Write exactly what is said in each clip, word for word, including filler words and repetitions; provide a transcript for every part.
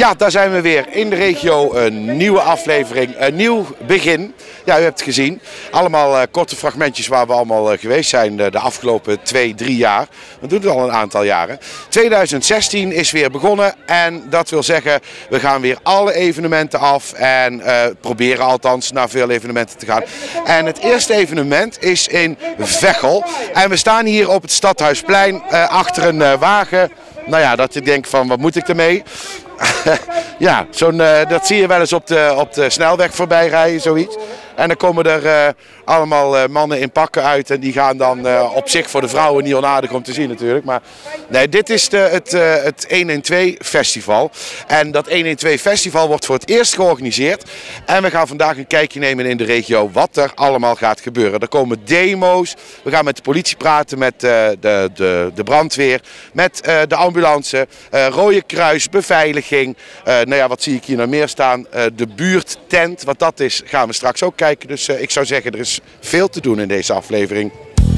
Ja, daar zijn we weer in de regio. Een nieuwe aflevering, een nieuw begin. Ja, u hebt het gezien. Allemaal uh, korte fragmentjes waar we allemaal uh, geweest zijn uh, de afgelopen twee, drie jaar. We doen het al een aantal jaren. tweeduizend zestien is weer begonnen en dat wil zeggen, we gaan weer alle evenementen af en uh, proberen althans naar veel evenementen te gaan. En het eerste evenement is in Veghel. En we staan hier op het Stadhuisplein uh, achter een uh, wagen. Nou ja, dat je denkt van wat moet ik ermee? Ja, zo'n, uh, dat zie je wel eens op de, op de snelweg voorbij rijden, zoiets. En dan komen er uh, allemaal uh, mannen in pakken uit en die gaan dan uh, op zich voor de vrouwen niet onaardig om te zien natuurlijk. Maar nee, dit is de, het, uh, het honderdtwaalf festival. En dat honderdtwaalf festival wordt voor het eerst georganiseerd. En we gaan vandaag een kijkje nemen in de regio wat er allemaal gaat gebeuren. Er komen demo's, we gaan met de politie praten, met uh, de, de, de brandweer, met uh, de ambulance, uh, Rode Kruis, beveiliging. Uh, nou ja, wat zie ik hier nog meer staan? Uh, de buurttent, wat dat is, gaan we straks ook kijken. Dus uh, ik zou zeggen, er is veel te doen in deze aflevering.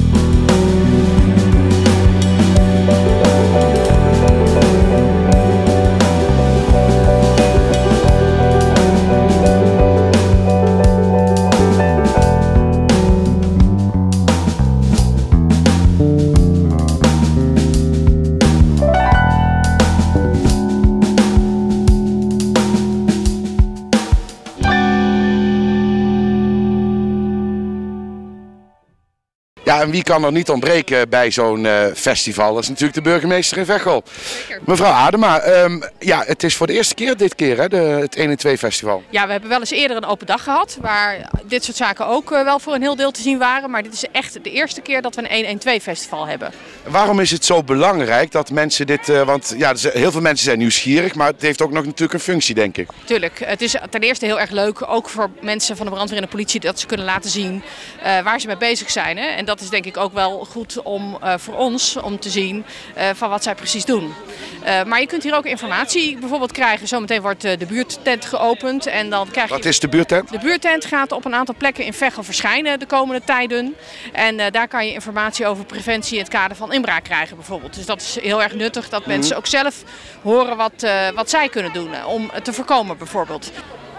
Ja, en wie kan er niet ontbreken bij zo'n uh, festival? Dat is natuurlijk de burgemeester in Veghel. Zeker. Mevrouw Adema, um, ja, het is voor de eerste keer dit keer, hè, de, het honderdtwaalf festival. Ja, we hebben wel eens eerder een open dag gehad, waar dit soort zaken ook uh, wel voor een heel deel te zien waren. Maar dit is echt de eerste keer dat we een honderdtwaalf festival hebben. Waarom is het zo belangrijk dat mensen dit, uh, want ja, heel veel mensen zijn nieuwsgierig, maar het heeft ook nog natuurlijk een functie, denk ik. Tuurlijk, het is ten eerste heel erg leuk, ook voor mensen van de brandweer en de politie, dat ze kunnen laten zien uh, waar ze mee bezig zijn. Hè? En dat is denk ik ook wel goed om uh, voor ons om te zien uh, van wat zij precies doen. Uh, maar je kunt hier ook informatie bijvoorbeeld krijgen. Zometeen wordt uh, de buurttent geopend en dan krijg je... Wat is de buurttent? De buurttent gaat op een aantal plekken in Veghel verschijnen de komende tijden. En uh, daar kan je informatie over preventie in het kader van inbraak krijgen bijvoorbeeld. Dus dat is heel erg nuttig dat mensen ook zelf horen wat, uh, wat zij kunnen doen uh, om het te voorkomen bijvoorbeeld.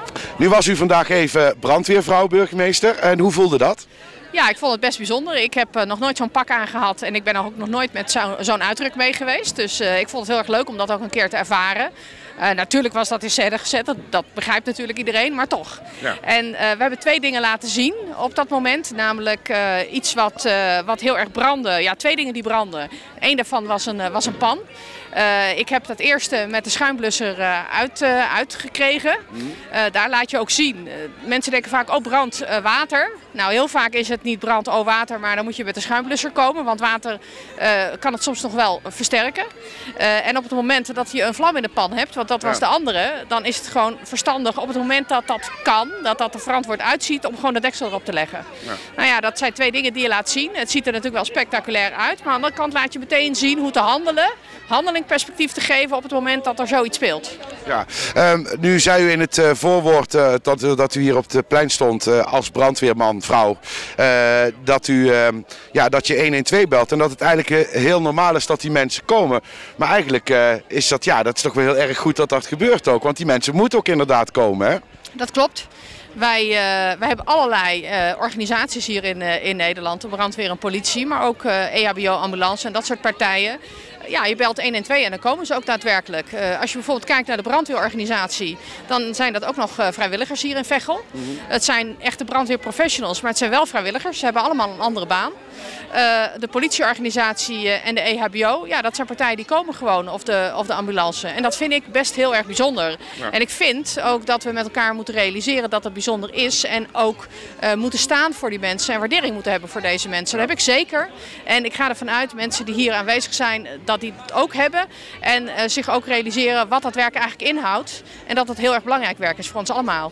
Nu was u vandaag even brandweervrouw, burgemeester. En hoe voelde dat? Ja, ik vond het best bijzonder. Ik heb uh, nog nooit zo'n pak aangehad en ik ben ook nog nooit met zo, zo'n uitdruk mee geweest. Dus uh, ik vond het heel erg leuk om dat ook een keer te ervaren. Uh, natuurlijk was dat in scène gezet, dat, dat begrijpt natuurlijk iedereen, maar toch. Ja. En uh, we hebben twee dingen laten zien op dat moment, namelijk uh, iets wat, uh, wat heel erg brandde. Ja, twee dingen die brandden. Eén daarvan was een, uh, was een pan. Uh, ik heb dat eerste met de schuimblusser uh, uit, uh, uitgekregen. Mm. Uh, daar laat je ook zien. Uh, mensen denken vaak, oh brand, uh, water. Nou, heel vaak is het niet brand, oh water, maar dan moet je met de schuimblusser komen. Want water uh, kan het soms nog wel versterken. Uh, en op het moment dat je een vlam in de pan hebt, want dat was ja. de andere, dan is het gewoon verstandig op het moment dat dat kan, dat dat er verantwoord uitziet, om gewoon de deksel erop te leggen. Ja. Nou ja, dat zijn twee dingen die je laat zien. Het ziet er natuurlijk wel spectaculair uit, maar aan de andere kant laat je meteen zien hoe te handelen. Handeling perspectief te geven op het moment dat er zoiets speelt. Ja, um, nu zei u in het uh, voorwoord uh, dat, dat u hier op het plein stond uh, als brandweerman, vrouw, uh, dat, u, uh, ja, dat je honderdtwaalf belt en dat het eigenlijk uh, heel normaal is dat die mensen komen. Maar eigenlijk uh, is dat, ja, dat is toch wel heel erg goed dat dat gebeurt ook, want die mensen moeten ook inderdaad komen, hè? Dat klopt. Wij, uh, wij hebben allerlei uh, organisaties hier in, uh, in Nederland, de brandweer en politie, maar ook uh, E H B O, ambulance en dat soort partijen. Ja, je belt honderdtwaalf en dan komen ze ook daadwerkelijk. Uh, als je bijvoorbeeld kijkt naar de brandweerorganisatie, dan zijn dat ook nog uh, vrijwilligers hier in Veghel. Mm-hmm. Het zijn echte brandweerprofessionals, maar het zijn wel vrijwilligers. Ze hebben allemaal een andere baan. Uh, de politieorganisatie uh, en de E H B O, ja, dat zijn partijen die komen gewoon, of de, of de ambulance. En dat vind ik best heel erg bijzonder. Ja. En ik vind ook dat we met elkaar moeten realiseren dat het bijzonder is en ook uh, moeten staan voor die mensen en waardering moeten hebben voor deze mensen. Dat heb ik zeker. En ik ga ervan uit, mensen die hier aanwezig zijn, dat die het ook hebben en uh, zich ook realiseren wat dat werk eigenlijk inhoudt en dat het heel erg belangrijk werk is voor ons allemaal.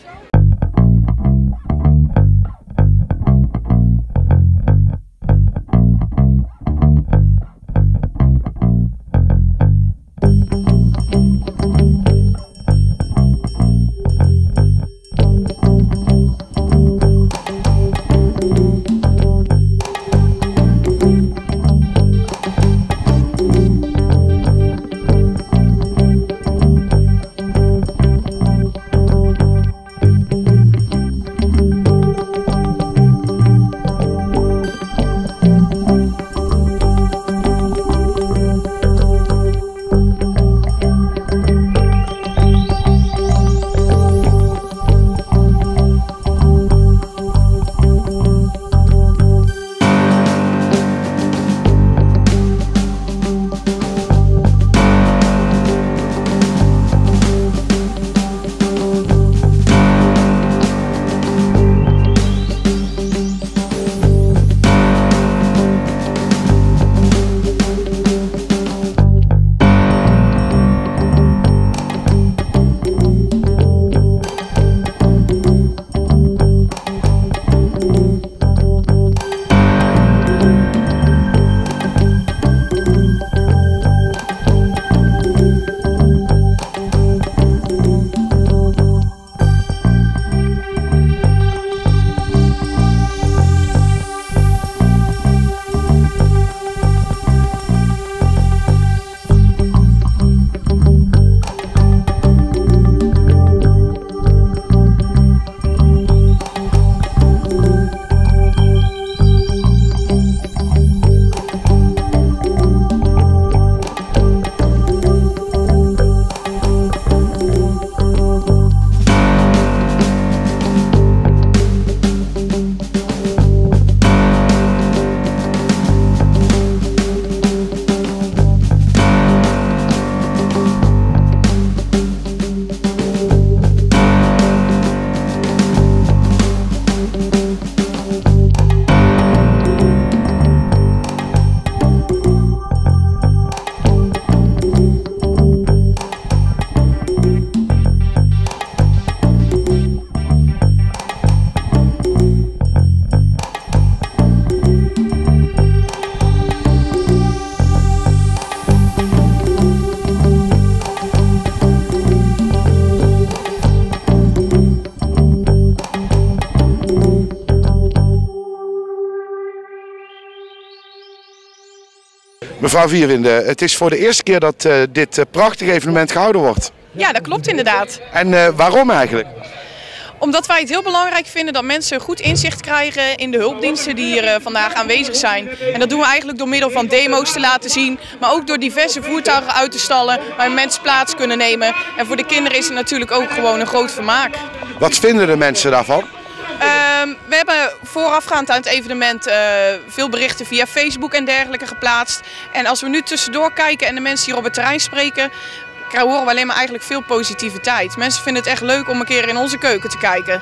Mevrouw Vierwinde, het is voor de eerste keer dat uh, dit uh, prachtige evenement gehouden wordt. Ja, dat klopt inderdaad. En uh, waarom eigenlijk? Omdat wij het heel belangrijk vinden dat mensen goed inzicht krijgen in de hulpdiensten die hier uh, vandaag aanwezig zijn. En dat doen we eigenlijk door middel van demo's te laten zien, maar ook door diverse voertuigen uit te stallen waar mensen plaats kunnen nemen. En voor de kinderen is het natuurlijk ook gewoon een groot vermaak. Wat vinden de mensen daarvan? Uh, we hebben voorafgaand aan het evenement uh, veel berichten via Facebook en dergelijke geplaatst. En als we nu tussendoor kijken en de mensen hier op het terrein spreken, horen we alleen maar eigenlijk veel positiviteit. Mensen vinden het echt leuk om een keer in onze keuken te kijken.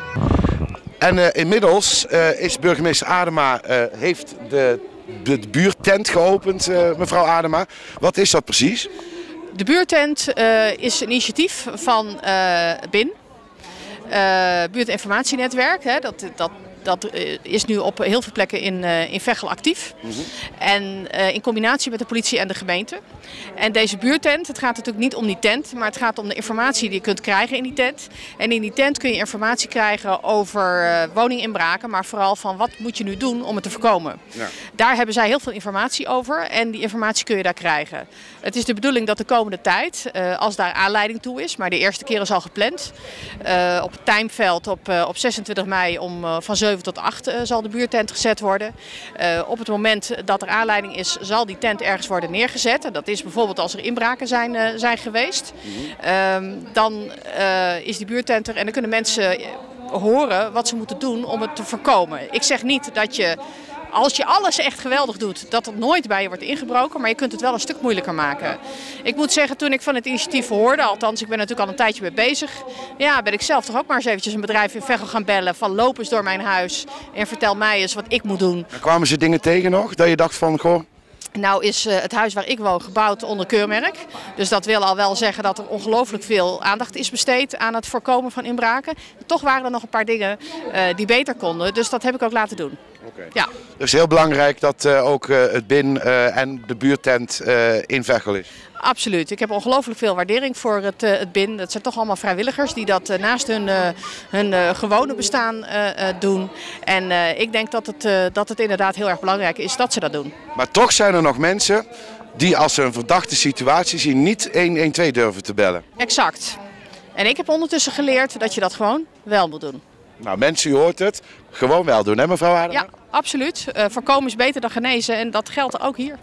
En uh, inmiddels uh, is burgemeester Adema, uh, heeft de, de, de buurtent geopend, uh, mevrouw Adema. Wat is dat precies? De buurtent uh, is een initiatief van uh, B I N. Uh, buurtinformatienetwerk, hè, dat, dat, dat is nu op heel veel plekken in, uh, in Veghel actief. Mm-hmm. En uh, in combinatie met de politie en de gemeente. En deze buurtent, het gaat natuurlijk niet om die tent, maar het gaat om de informatie die je kunt krijgen in die tent. En in die tent kun je informatie krijgen over uh, woninginbraken, maar vooral van wat moet je nu doen om het te voorkomen. Ja. Daar hebben zij heel veel informatie over en die informatie kun je daar krijgen. Het is de bedoeling dat de komende tijd, uh, als daar aanleiding toe is, maar de eerste keer is al gepland, uh, op het Tijmveld op, uh, op zesentwintig mei om uh, van zeven tot acht uh, zal de buurtent gezet worden. Uh, op het moment dat er aanleiding is, zal die tent ergens worden neergezet. En dat is bijvoorbeeld als er inbraken zijn, uh, zijn geweest. Mm-hmm. uh, dan uh, is die buurtent er en dan kunnen mensen horen wat ze moeten doen om het te voorkomen. Ik zeg niet dat je, als je alles echt geweldig doet, dat er nooit bij je wordt ingebroken, maar je kunt het wel een stuk moeilijker maken. Ik moet zeggen, toen ik van het initiatief hoorde, althans ik ben natuurlijk al een tijdje mee bezig, ja, ben ik zelf toch ook maar eens eventjes een bedrijf in Veghel gaan bellen van loop eens door mijn huis en vertel mij eens wat ik moet doen. En kwamen ze dingen tegen nog, dat je dacht van, goh... Nou is uh, het huis waar ik woon gebouwd onder keurmerk. Dus dat wil al wel zeggen dat er ongelooflijk veel aandacht is besteed aan het voorkomen van inbraken. Toch waren er nog een paar dingen uh, die beter konden, dus dat heb ik ook laten doen. Okay. Ja. Dus heel belangrijk dat uh, ook uh, het B I N uh, en de buurtent uh, in Veghel is. Absoluut. Ik heb ongelooflijk veel waardering voor het, uh, het B I N. Dat zijn toch allemaal vrijwilligers die dat uh, naast hun, uh, hun uh, gewone bestaan uh, uh, doen. En uh, ik denk dat het, uh, dat het inderdaad heel erg belangrijk is dat ze dat doen. Maar toch zijn er nog mensen die als ze een verdachte situatie zien niet honderdtwaalf durven te bellen. Exact. En ik heb ondertussen geleerd dat je dat gewoon wel moet doen. Nou mensen, u hoort het. Gewoon wel doen, hè mevrouw Adema? Ja, absoluut. Uh, voorkomen is beter dan genezen en dat geldt ook hier.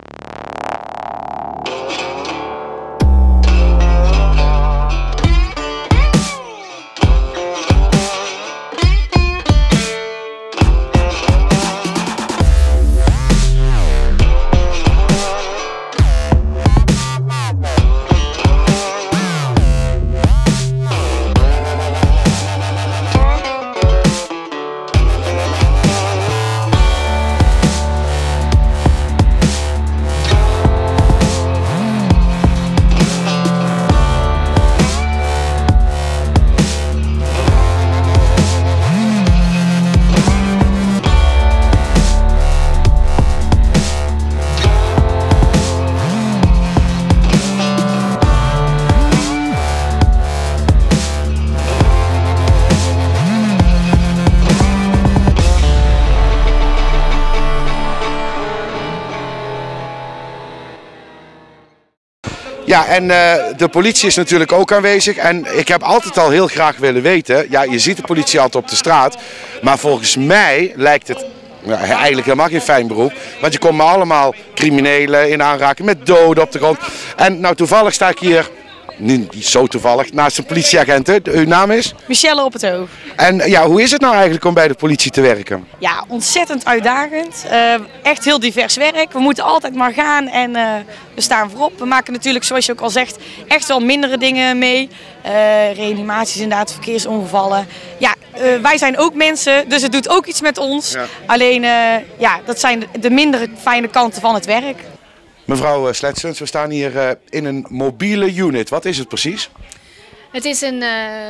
Ja, en uh, de politie is natuurlijk ook aanwezig en ik heb altijd al heel graag willen weten, ja, je ziet de politie altijd op de straat, maar volgens mij lijkt het ja, eigenlijk helemaal geen fijn beroep, want je komt maar allemaal criminelen in aanraking met doden op de grond. En nou toevallig sta ik hier, niet zo toevallig, naast een politieagent. Hè? Uw naam is? Michelle op het oog. En ja, hoe is het nou eigenlijk om bij de politie te werken? Ja, ontzettend uitdagend. Uh, echt heel divers werk. We moeten altijd maar gaan en uh, we staan voorop. We maken natuurlijk, zoals je ook al zegt, echt wel mindere dingen mee. Uh, reanimaties inderdaad, verkeersongevallen. Ja, uh, wij zijn ook mensen, dus het doet ook iets met ons. Ja. Alleen, uh, ja, dat zijn de mindere fijne kanten van het werk. Mevrouw Sletsens, we staan hier uh, in een mobiele unit. Wat is het precies? Het is een uh,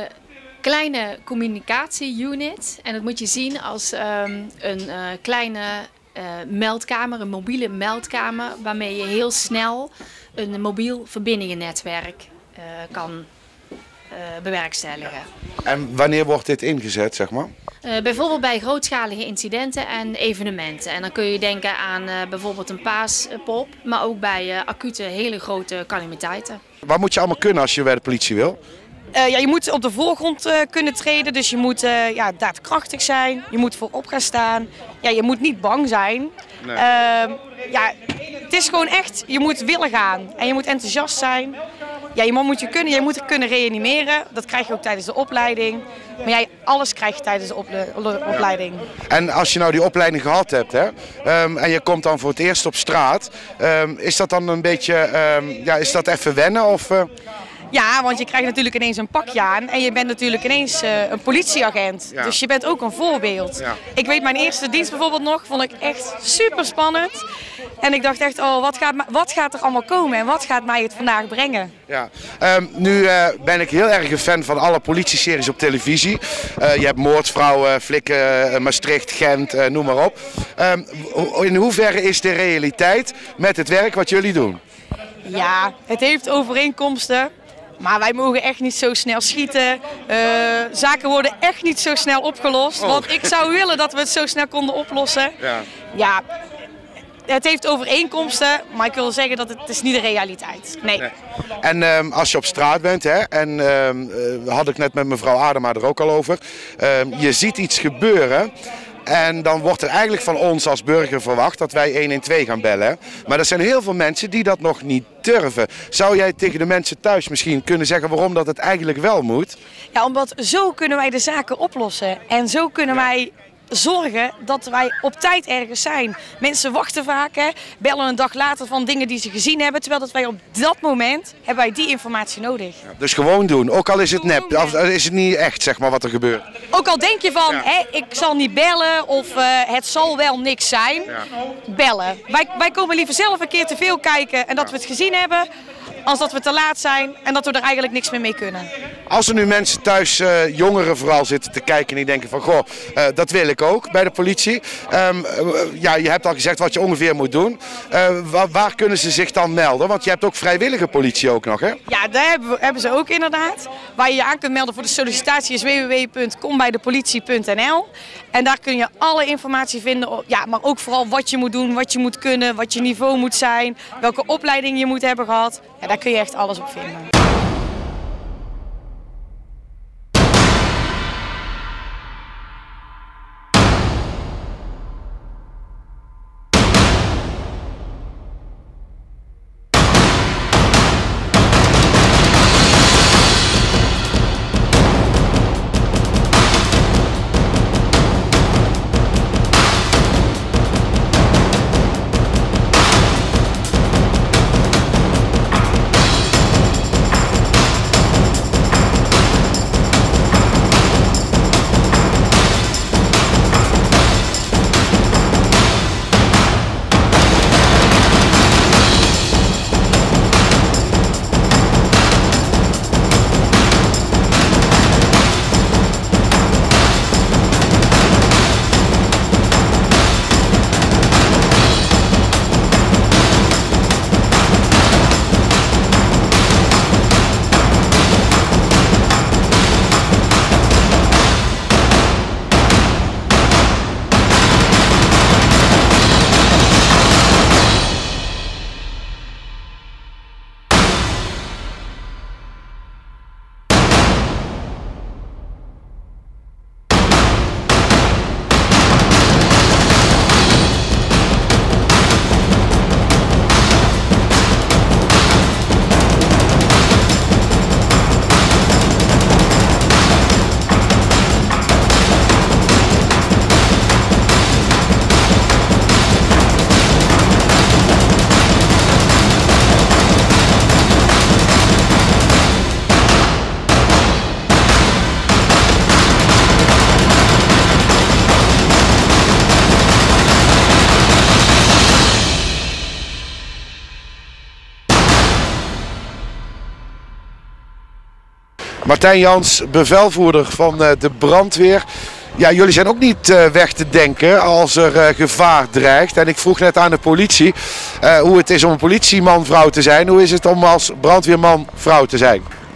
kleine communicatie-unit en dat moet je zien als um, een uh, kleine uh, meldkamer, een mobiele meldkamer, waarmee je heel snel een mobiel verbindingennetwerk uh, kan uh, bewerkstelligen. En wanneer wordt dit ingezet, zeg maar? Uh, bijvoorbeeld bij grootschalige incidenten en evenementen. En dan kun je denken aan uh, bijvoorbeeld een paaspop, maar ook bij uh, acute hele grote calamiteiten. Wat moet je allemaal kunnen als je bij de politie wil? Uh, ja, je moet op de voorgrond uh, kunnen treden, dus je moet uh, ja, daadkrachtig zijn, je moet voorop gaan staan, ja, je moet niet bang zijn. Nee. Uh, ja, het is gewoon echt, je moet willen gaan en je moet enthousiast zijn. Ja, je moet je kunnen, je moet kunnen reanimeren, dat krijg je ook tijdens de opleiding. Maar jij, alles krijg je tijdens de ople opleiding. Ja. En als je nou die opleiding gehad hebt, hè, um, en je komt dan voor het eerst op straat, um, is dat dan een beetje, um, ja, is dat even wennen of... Uh... Ja, want je krijgt natuurlijk ineens een pakje aan en je bent natuurlijk ineens uh, een politieagent. Ja. Dus je bent ook een voorbeeld. Ja. Ik weet mijn eerste dienst bijvoorbeeld nog, vond ik echt super spannend. En ik dacht echt, oh, wat gaat, wat gaat er allemaal komen en wat gaat mij het vandaag brengen? Ja. Um, nu uh, ben ik heel erg een fan van alle politieseries op televisie. Uh, je hebt Moordvrouwen, Flikken, uh, Maastricht, Gent, uh, noem maar op. Um, in hoeverre is de realiteit met het werk wat jullie doen? Ja, het heeft overeenkomsten. Maar wij mogen echt niet zo snel schieten. Uh, zaken worden echt niet zo snel opgelost. Oh. Want ik zou willen dat we het zo snel konden oplossen. Ja. Ja, het heeft overeenkomsten, maar ik wil zeggen dat het, het is niet de realiteit. Nee. nee. En um, als je op straat bent, hè, en um, uh, had ik net met mevrouw Adema er ook al over. Um, je ziet iets gebeuren. En dan wordt er eigenlijk van ons als burger verwacht dat wij een een twee gaan bellen. Maar er zijn heel veel mensen die dat nog niet durven. Zou jij tegen de mensen thuis misschien kunnen zeggen waarom dat het eigenlijk wel moet? Ja, omdat zo kunnen wij de zaken oplossen. En zo kunnen ja. wij zorgen dat wij op tijd ergens zijn. Mensen wachten vaak, hè, bellen een dag later van dingen die ze gezien hebben. Terwijl dat wij op dat moment hebben wij die informatie nodig. Ja, dus gewoon doen, ook al is het nep, of is het niet echt, zeg maar, wat er gebeurt. Ook al denk je van, ja. hè, ik zal niet bellen of uh, het zal wel niks zijn. Ja. Bellen. Wij, wij komen liever zelf een keer te veel kijken en dat ja. we het gezien hebben, als dat we te laat zijn en dat we er eigenlijk niks meer mee kunnen. Als er nu mensen thuis, uh, jongeren vooral, zitten te kijken en die denken van, goh, uh, dat wil ik ook bij de politie. Um, uh, ja, je hebt al gezegd wat je ongeveer moet doen. Uh, waar, waar kunnen ze zich dan melden? Want je hebt ook vrijwillige politie ook nog, hè? Ja, daar hebben, we, hebben ze ook inderdaad. Waar je je aan kunt melden voor de sollicitatie is w w w punt kombijdepolitie punt n l. En daar kun je alle informatie vinden, ja, maar ook vooral wat je moet doen, wat je moet kunnen, wat je niveau moet zijn, welke opleiding je moet hebben gehad. Ja, daar kun je echt alles op vinden. Martijn Jans, bevelvoerder van de brandweer. Ja, jullie zijn ook niet uh, weg te denken als er uh, gevaar dreigt. En ik vroeg net aan de politie uh, hoe het is om een politieman-vrouw te zijn. Hoe is het om als brandweerman-vrouw te zijn?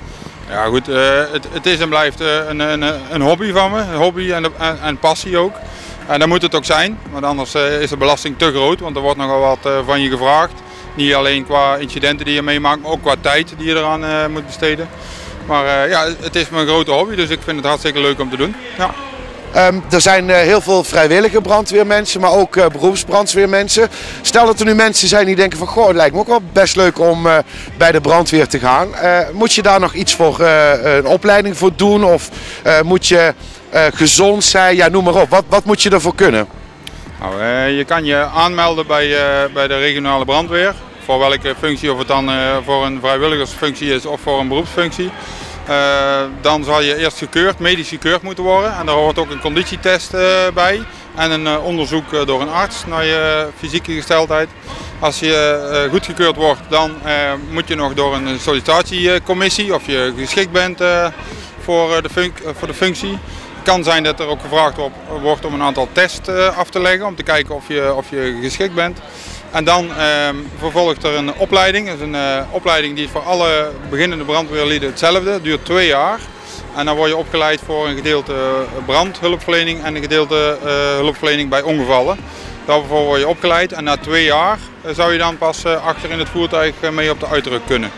Ja goed, uh, het, het is en blijft uh, een, een, een hobby van me, een hobby en, en, en passie ook. En dat moet het ook zijn, want anders uh, is de belasting te groot, want er wordt nogal wat uh, van je gevraagd. Niet alleen qua incidenten die je meemaakt, maar ook qua tijd die je eraan uh, moet besteden. Maar uh, ja, het is mijn grote hobby, dus ik vind het hartstikke leuk om te doen. Ja. Um, er zijn uh, heel veel vrijwillige brandweermensen, maar ook uh, beroepsbrandweermensen. Stel dat er nu mensen zijn die denken van, goh, het lijkt me ook wel best leuk om uh, bij de brandweer te gaan. Uh, moet je daar nog iets voor, uh, een opleiding voor doen of uh, moet je uh, gezond zijn? Ja, noem maar op. Wat, wat moet je ervoor kunnen? Nou, uh, je kan je aanmelden bij, uh, bij de regionale brandweer. Voor welke functie, of het dan uh, voor een vrijwilligersfunctie is of voor een beroepsfunctie. Uh, dan zal je eerst gekeurd, medisch gekeurd moeten worden. En daar hoort ook een conditietest uh, bij. En een uh, onderzoek uh, door een arts naar je fysieke gesteldheid. Als je uh, goedgekeurd wordt, dan uh, moet je nog door een sollicitatiecommissie of je geschikt bent uh, voor, uh, de func uh, voor de functie. Het kan zijn dat er ook gevraagd op, wordt om een aantal tests uh, af te leggen om te kijken of je, of je geschikt bent. En dan uh, vervolgt er een opleiding. Dat is een uh, opleiding die voor alle beginnende brandweerlieden hetzelfde. Het duurt twee jaar. En dan word je opgeleid voor een gedeelte brandhulpverlening en een gedeelte uh, hulpverlening bij ongevallen. Daarvoor word je opgeleid en na twee jaar uh, zou je dan pas uh, achter in het voertuig uh, mee op de uitruk kunnen.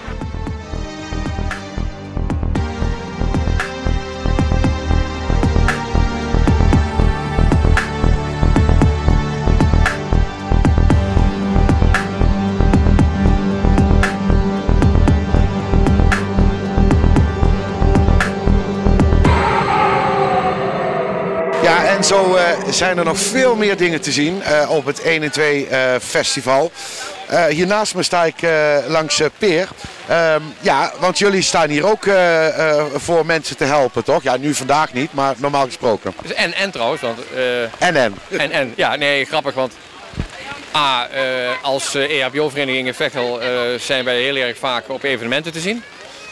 Ja, en zo uh, zijn er nog veel meer dingen te zien uh, op het één en twee uh, festival. Uh, hier naast me sta ik uh, langs uh, Peer. Uh, ja, want jullie staan hier ook uh, uh, voor mensen te helpen, toch? Ja, nu vandaag niet, maar normaal gesproken. Dus en en trouwens, want... Uh, en en. En en, ja, nee, grappig, want... A, uh, als uh, E H B O-vereniging in Veghel uh, zijn wij heel erg vaak op evenementen te zien.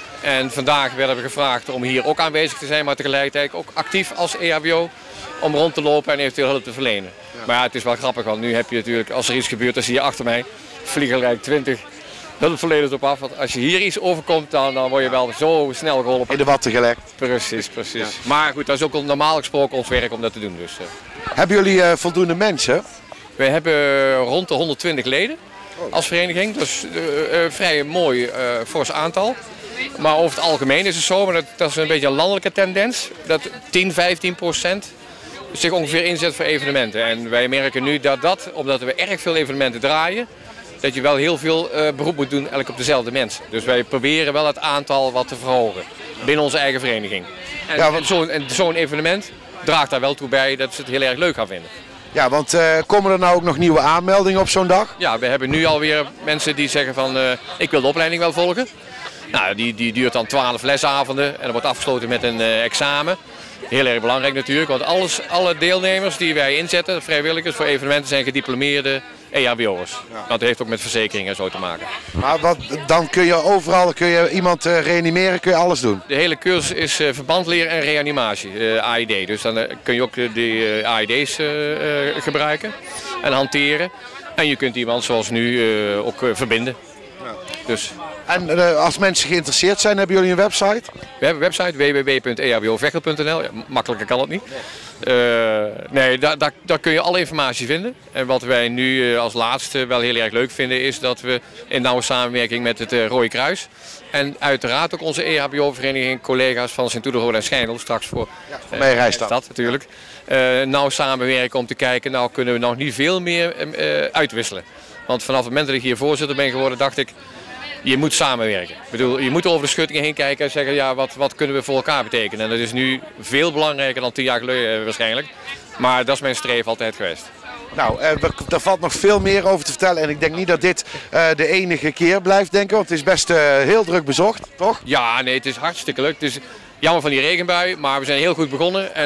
En vandaag werden we gevraagd om hier ook aanwezig te zijn, maar tegelijkertijd ook actief als E H B O. Om rond te lopen en eventueel hulp te verlenen. Ja. Maar ja, het is wel grappig, want nu heb je natuurlijk, als er iets gebeurt, dan zie je achter mij vliegerrijk twintig hulpverleners op af. Want als je hier iets overkomt, dan, dan word je wel zo snel geholpen. In de watten gelegd. Precies, precies. Ja. Maar goed, dat is ook normaal gesproken ons werk om dat te doen. Dus, uh. Hebben jullie uh, voldoende mensen? We hebben rond de honderdtwintig leden als vereniging. Dat is uh, uh, vrij mooi uh, fors aantal. Maar over het algemeen is het zo, maar dat, dat is een beetje een landelijke tendens, dat tien, vijftien procent zich ongeveer inzet voor evenementen. En wij merken nu dat dat, omdat we erg veel evenementen draaien, dat je wel heel veel uh, beroep moet doen eigenlijk op dezelfde mensen. Dus wij proberen wel het aantal wat te verhogen binnen onze eigen vereniging. En, ja, want... en zo'n zo'n evenement draagt daar wel toe bij dat ze het heel erg leuk gaan vinden. Ja, want uh, komen er nou ook nog nieuwe aanmeldingen op zo'n dag? Ja, we hebben nu alweer mensen die zeggen van uh, ik wil de opleiding wel volgen. Nou, die, die duurt dan twaalf lesavonden en dat wordt afgesloten met een uh, examen. Heel erg belangrijk natuurlijk, want alles, alle deelnemers die wij inzetten, vrijwilligers voor evenementen, zijn gediplomeerde E H B O'ers. Ja. Dat heeft ook met verzekeringen zo te maken. Maar wat, dan kun je overal kun je iemand uh, reanimeren, kun je alles doen? De hele cursus is uh, verbandleer en reanimatie, uh, A I D. Dus dan uh, kun je ook uh, de uh, A I D's uh, uh, gebruiken en hanteren. En je kunt iemand zoals nu uh, ook uh, verbinden. Ja. Dus... En uh, als mensen geïnteresseerd zijn, hebben jullie een website? We hebben een website w w w punt e h b o veghel punt n l. Ja, makkelijker kan het niet. Uh, nee, daar, daar, daar kun je alle informatie vinden. En wat wij nu uh, als laatste wel heel erg leuk vinden is dat we in nauwe samenwerking met het uh, Rode Kruis en uiteraard ook onze E H B O-vereniging, collega's van Sint-Oederode en Schijndel, straks voor ja, voor uh, Rijstad natuurlijk, uh, nauw samenwerken om te kijken, nou kunnen we nog niet veel meer uh, uitwisselen. Want vanaf het moment dat ik hier voorzitter ben geworden, dacht ik, je moet samenwerken. Ik bedoel, je moet over de schuttingen heen kijken en zeggen, ja, wat, wat kunnen we voor elkaar betekenen. En dat is nu veel belangrijker dan tien jaar geleden uh, waarschijnlijk. Maar dat is mijn streven altijd geweest. Nou, uh, er valt nog veel meer over te vertellen en ik denk niet dat dit uh, de enige keer blijft, denken, want het is best uh, heel druk bezocht, toch? Ja, nee, het is hartstikke leuk. Het is jammer van die regenbui, maar we zijn heel goed begonnen. En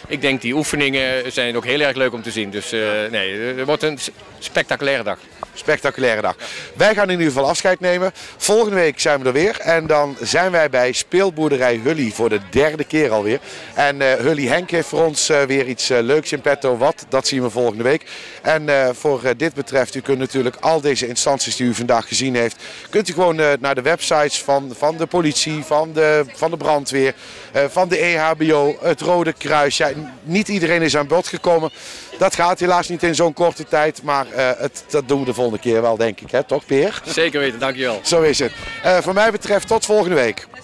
ik denk die oefeningen zijn ook heel erg leuk om te zien. Dus uh, nee, het wordt een spectaculaire dag. Spectaculaire dag. Wij gaan in ieder geval afscheid nemen. Volgende week zijn we er weer. En dan zijn wij bij speelboerderij Hully voor de derde keer alweer. En uh, Hully Henk heeft voor ons uh, weer iets uh, leuks in petto. Wat? Dat zien we volgende week. En uh, voor uh, dit betreft, u kunt natuurlijk al deze instanties die u vandaag gezien heeft, kunt u gewoon uh, naar de websites van, van de politie, van de, van de brandweer, uh, van de E H B O, het Rode Kruis. Ja, niet iedereen is aan bod gekomen. Dat gaat helaas niet in zo'n korte tijd, maar uh, het, dat doen we de volgende keer wel, denk ik. Hè? Toch, Peer? Zeker weten, dankjewel. Zo is het. Uh, voor mij betreft tot volgende week.